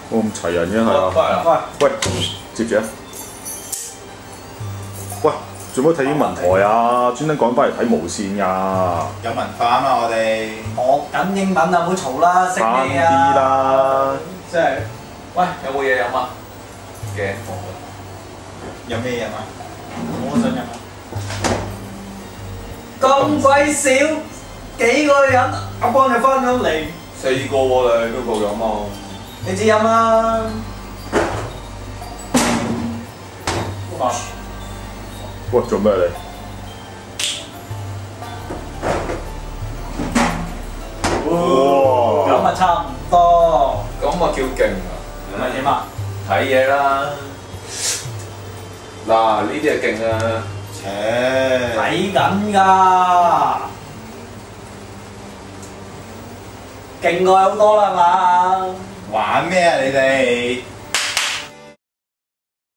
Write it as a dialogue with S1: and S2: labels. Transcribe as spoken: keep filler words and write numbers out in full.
S1: 我咁齊人嘅係啊！喂，接住啊！喂，做乜睇英文台啊？專登趕翻嚟睇無線㗎！
S2: 有文化啊嘛，我哋
S3: 學緊英文啊，唔好嘈啦，識
S1: 慳
S3: 咩啊？
S1: 啲啦！
S4: 即係，喂，有冇嘢飲啊？嘅，
S2: 有咩飲啊？
S4: 我想飲啊！
S3: 咁鬼少，幾個人，阿幫你翻咗嚟，
S4: 四個喎你都夠飲啊！
S3: 你自飲啦。
S1: 喂，做咩你？哇！
S3: 咁啊差唔多。
S4: 咁啊叫勁啊！
S3: 咁啊點啊？
S4: 睇嘢啦！嗱，呢啲係勁啊！
S2: 切，
S3: 睇緊㗎，勁過好多啦嘛。
S2: 玩咩啊你哋？